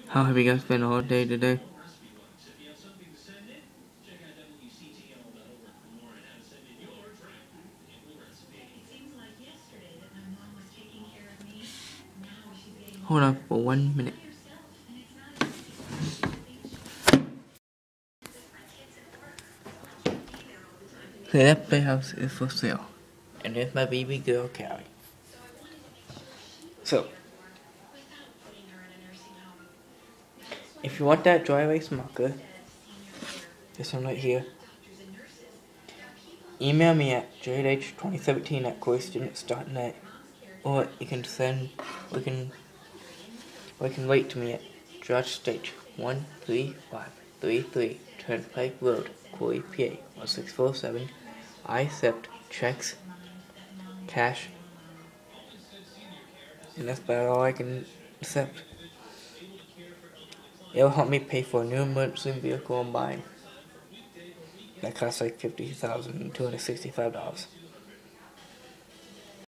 How have you guys been all day today? Hold on for 1 minute. So that playhouse is for sale. And there's my baby girl Callie. So, if you want that dry erase marker, this one right here, email me at jh2017@courstudents.net, or you can write to me at George Stage 13533 Turnpike Road, Corey, PA 1647. I accept checks, cash, and that's about all I can accept. It'll help me pay for a new emergency vehicle I'm buying. That costs like $50,265.